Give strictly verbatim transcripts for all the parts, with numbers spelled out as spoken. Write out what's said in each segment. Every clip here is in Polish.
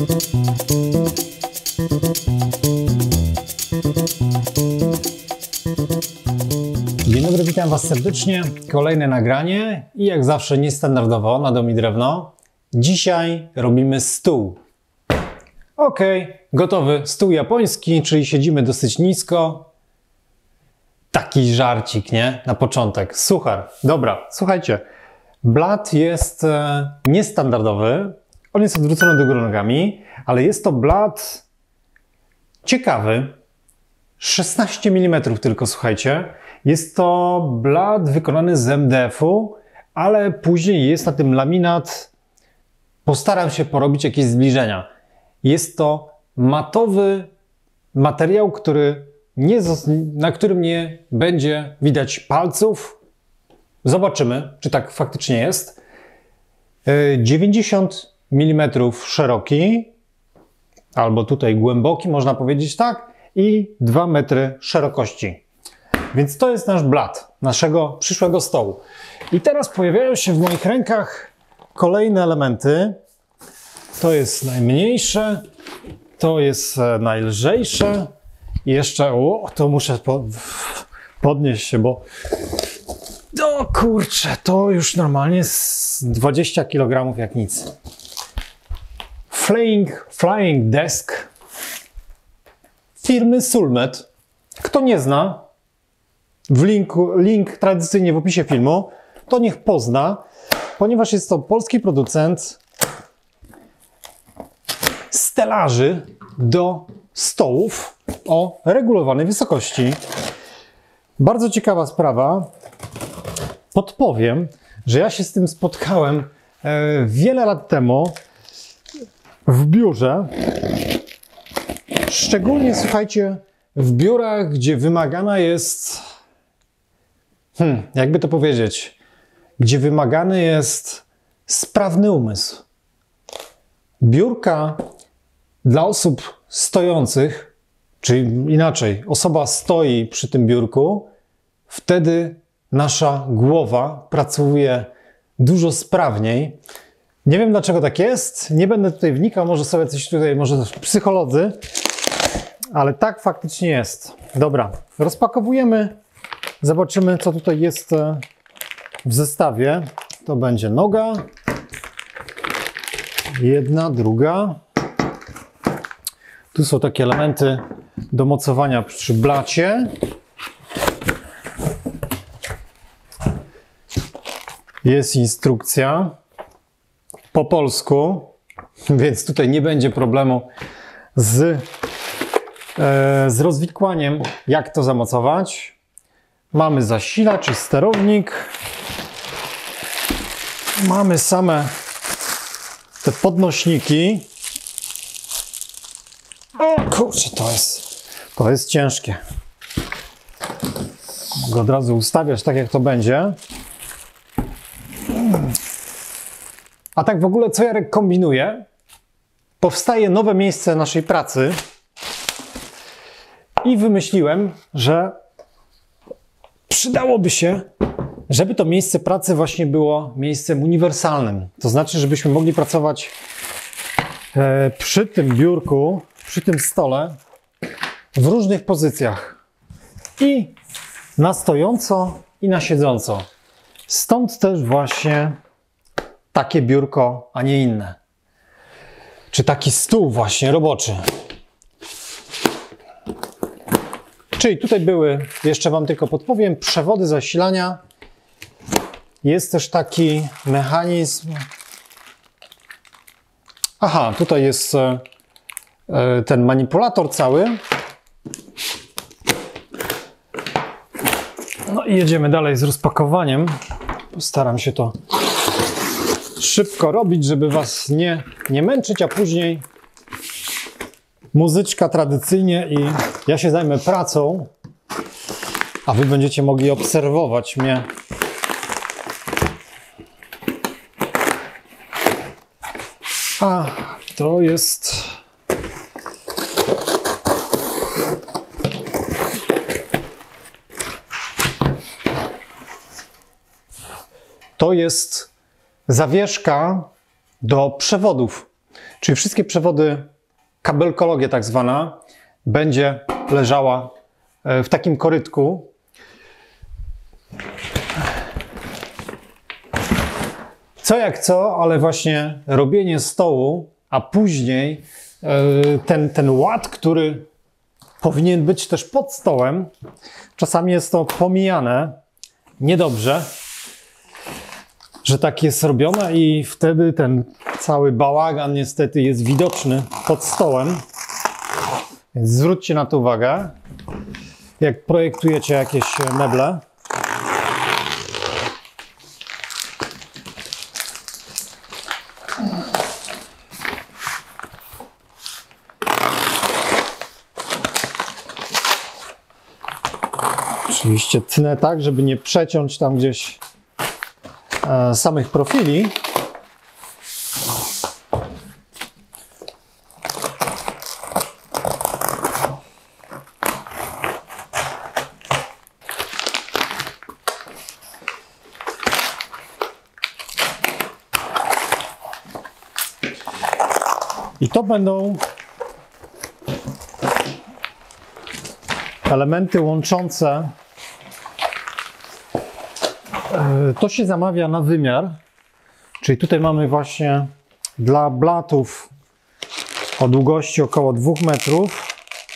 Dzień dobry, witam Was serdecznie. Kolejne nagranie i jak zawsze niestandardowo na Dom i Drewno. Dzisiaj robimy stół. Ok, gotowy stół japoński, czyli siedzimy dosyć nisko. Taki żarcik, nie? Na początek. Suchar. Dobra, słuchajcie. Blat jest e, niestandardowy. On jest odwrócony do góry nogami, ale jest to blat ciekawy. szesnaście milimetrów tylko, słuchajcie. Jest to blat wykonany z M D F-u, ale później jest na tym laminat. Postaram się porobić jakieś zbliżenia. Jest to matowy materiał, który nie, na którym nie będzie widać palców. Zobaczymy, czy tak faktycznie jest. dziewięćdziesiąt milimetrów szeroki, albo tutaj głęboki, można powiedzieć tak, i dwa metry szerokości. Więc to jest nasz blat naszego przyszłego stołu. I teraz pojawiają się w moich rękach kolejne elementy. To jest najmniejsze, to jest najlżejsze. I jeszcze, o, to muszę po, podnieść się, bo o kurczę, to już normalnie z dwadzieścia kilogramów jak nic. Flying, flying Desk firmy Sulmet. Kto nie zna, w linku, link tradycyjnie w opisie filmu, to niech pozna, ponieważ jest to polski producent stelaży do stołów o regulowanej wysokości. Bardzo ciekawa sprawa. Podpowiem, że ja się z tym spotkałem e, wiele lat temu w biurze. Szczególnie, słuchajcie, w biurach, gdzie wymagana jest, hmm, jakby to powiedzieć, gdzie wymagany jest sprawny umysł. Biurka dla osób stojących, czyli inaczej, osoba stoi przy tym biurku, wtedy nasza głowa pracuje dużo sprawniej. Nie wiem, dlaczego tak jest, nie będę tutaj wnikał, może sobie coś tutaj, może psycholodzy, ale tak faktycznie jest. Dobra, rozpakowujemy, zobaczymy, co tutaj jest w zestawie. To będzie noga, jedna, druga. Tu są takie elementy do mocowania przy blacie. Jest instrukcja po polsku, więc tutaj nie będzie problemu z, e, z rozwikłaniem, jak to zamocować. Mamy zasilacz i sterownik. Mamy same te podnośniki. O kurczę, to jest, to jest ciężkie. Mogę od razu ustawiać tak, jak to będzie. A tak w ogóle, co Jarek kombinuje? Powstaje nowe miejsce naszej pracy i wymyśliłem, że przydałoby się, żeby to miejsce pracy właśnie było miejscem uniwersalnym. To znaczy, żebyśmy mogli pracować e, przy tym biurku, przy tym stole w różnych pozycjach. I na stojąco, i na siedząco. Stąd też właśnie takie biurko, a nie inne. Czy taki stół właśnie roboczy. Czyli tutaj były, jeszcze Wam tylko podpowiem, przewody zasilania. Jest też taki mechanizm. Aha, tutaj jest e, ten manipulator cały. No i jedziemy dalej z rozpakowaniem. Postaram się to szybko robić, żeby Was nie, nie męczyć, a później muzyczka tradycyjnie i ja się zajmę pracą, a Wy będziecie mogli obserwować mnie. A to jest... To jest zawieszka do przewodów. Czyli wszystkie przewody, kabelkologia tak zwana, będzie leżała w takim korytku. Co jak co, ale właśnie robienie stołu, a później ten, ten ład, który powinien być też pod stołem, czasami jest to pomijane niedobrze, że tak jest robione i wtedy ten cały bałagan niestety jest widoczny pod stołem. Więc zwróćcie na to uwagę, jak projektujecie jakieś meble. Oczywiście tnę tak, żeby nie przeciąć tam gdzieś e, samych profili. I to będą elementy łączące. To się zamawia na wymiar, czyli tutaj mamy właśnie dla blatów o długości około dwóch metrów.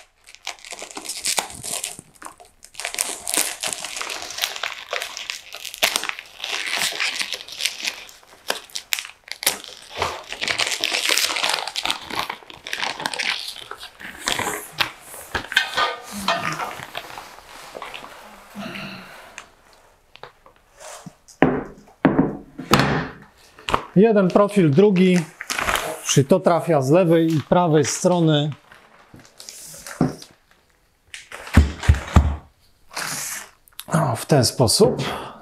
Jeden profil, drugi, czyli to trafia z lewej i prawej strony. O, w ten sposób.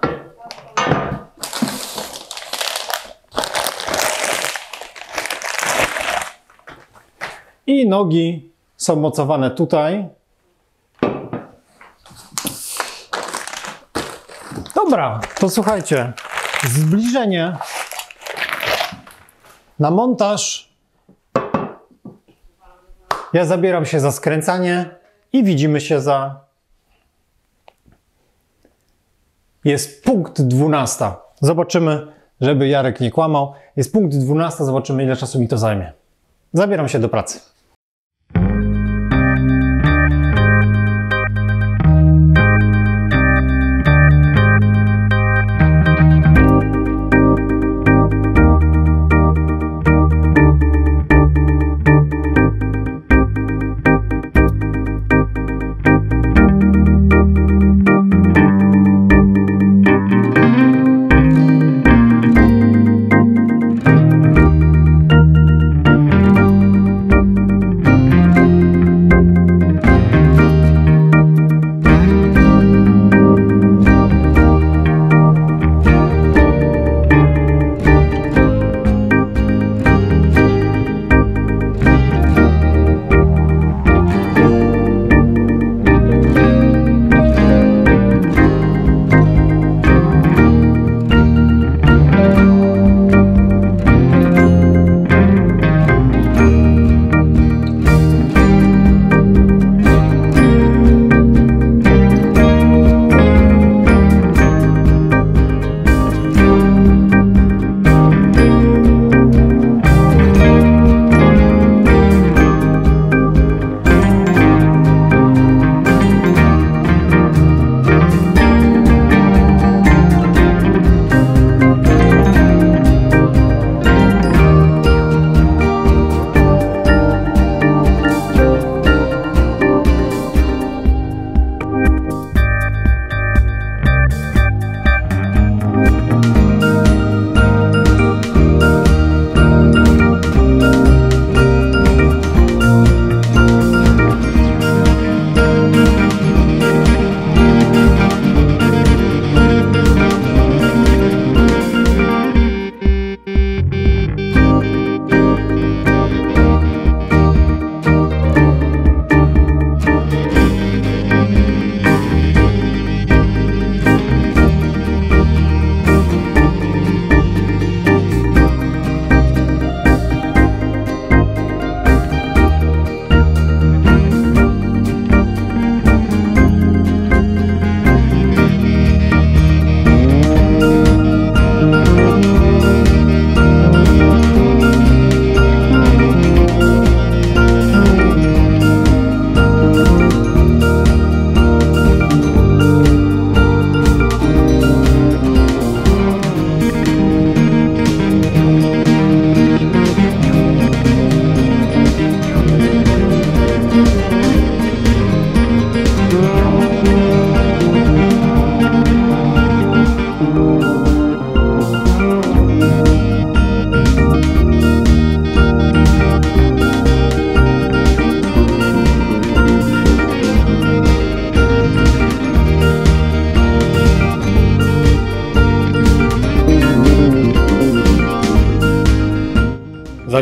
I nogi są mocowane tutaj. Dobra, to słuchajcie, zbliżenie na montaż. Ja zabieram się za skręcanie i widzimy się za... Jest punkt dwunasta. Zobaczymy, żeby Jarek nie kłamał. Jest punkt dwunasta, zobaczymy, ile czasu mi to zajmie. Zabieram się do pracy.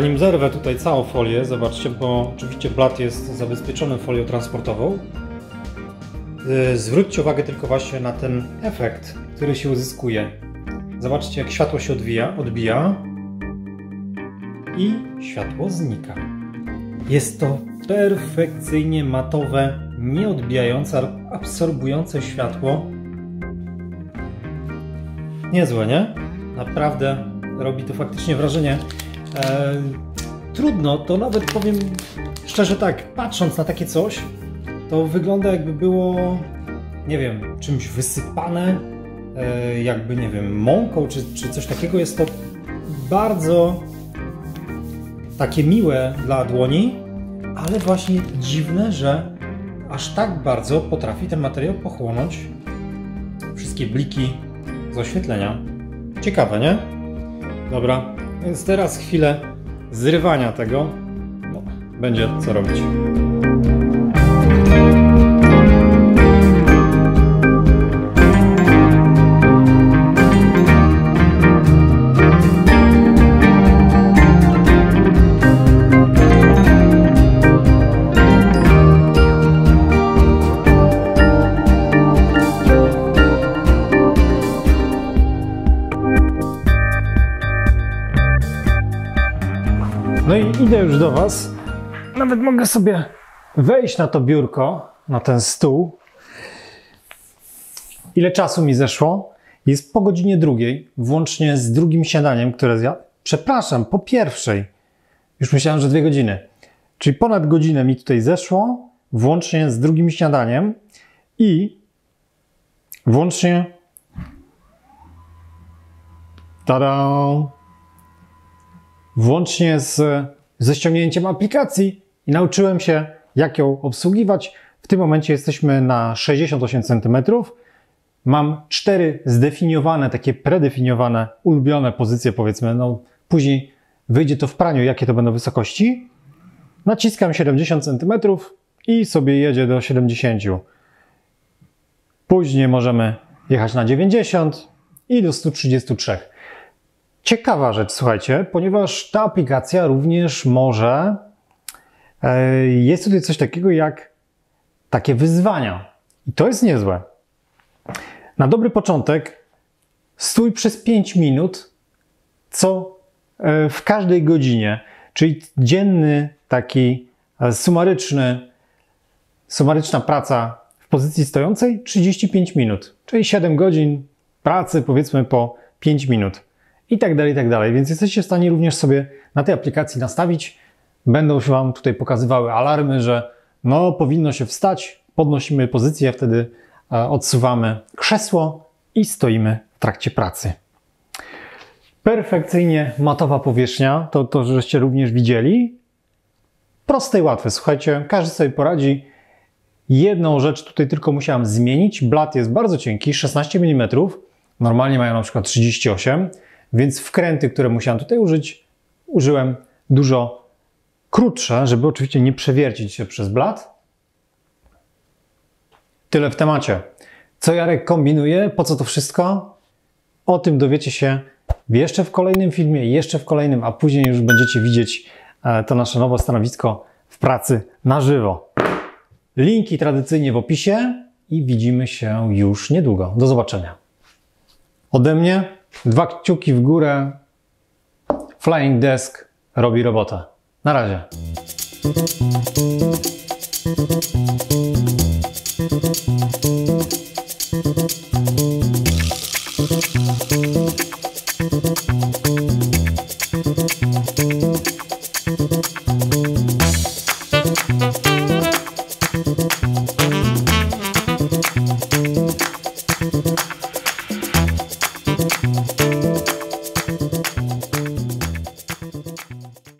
Zanim zerwę tutaj całą folię, zobaczcie, bo oczywiście blat jest zabezpieczony folią transportową. Zwróćcie uwagę tylko właśnie na ten efekt, który się uzyskuje. Zobaczcie, jak światło się odbija, odbija i światło znika. Jest to perfekcyjnie matowe, nieodbijające, absorbujące światło. Niezłe, nie? Naprawdę robi to faktycznie wrażenie. Eee, trudno, to nawet powiem szczerze tak, patrząc na takie coś, to wygląda jakby było, nie wiem, czymś wysypane, e, jakby, nie wiem, mąką czy, czy coś takiego. Jest to bardzo takie miłe dla dłoni, ale właśnie dziwne, że aż tak bardzo potrafi ten materiał pochłonąć wszystkie bliki z oświetlenia. Ciekawe, nie? Dobra, więc teraz chwilę zrywania tego. No, będzie co robić. No i idę już do Was. Nawet mogę sobie wejść na to biurko, na ten stół. Ile czasu mi zeszło? Jest po godzinie drugiej, włącznie z drugim śniadaniem, które zjadłem. Przepraszam, po pierwszej. Już myślałem, że dwie godziny. Czyli ponad godzinę mi tutaj zeszło, włącznie z drugim śniadaniem i włącznie... Tada! Włącznie z, ze ściągnięciem aplikacji i nauczyłem się, jak ją obsługiwać. W tym momencie jesteśmy na sześćdziesiąt osiem centymetrów. Mam cztery zdefiniowane, takie predefiniowane, ulubione pozycje, powiedzmy. No, później wyjdzie to w praniu, jakie to będą wysokości. Naciskam siedemdziesiąt centymetrów i sobie jedzie do siedemdziesięciu. Później możemy jechać na dziewięćdziesiąt i do stu trzydziestu trzech. Ciekawa rzecz, słuchajcie, ponieważ ta aplikacja również może, e, jest tutaj coś takiego jak takie wyzwania. I to jest niezłe. Na dobry początek stój przez pięć minut co e, w każdej godzinie, czyli dzienny taki e, sumaryczny, sumaryczna praca w pozycji stojącej trzydzieści pięć minut, czyli siedem godzin pracy, powiedzmy po pięć minut. I tak dalej, i tak dalej. Więc jesteście w stanie również sobie na tej aplikacji nastawić. Będą się Wam tutaj pokazywały alarmy, że no powinno się wstać, podnosimy pozycję, wtedy odsuwamy krzesło i stoimy w trakcie pracy. Perfekcyjnie matowa powierzchnia, to, to żeście również widzieli. Proste i łatwe, słuchajcie, każdy sobie poradzi. Jedną rzecz tutaj tylko musiałem zmienić. Blat jest bardzo cienki, szesnaście milimetrów. Normalnie mają na przykład trzydzieści osiem. Więc wkręty, które musiałem tutaj użyć, użyłem dużo krótsze, żeby oczywiście nie przewiercić się przez blat. Tyle w temacie. Co Jarek kombinuje? Po co to wszystko? O tym dowiecie się jeszcze w kolejnym filmie, jeszcze w kolejnym, a później już będziecie widzieć to nasze nowe stanowisko w pracy na żywo. Linki tradycyjnie w opisie i widzimy się już niedługo. Do zobaczenia. Ode mnie dwa kciuki w górę. Flying Desk robi robotę. Na razie.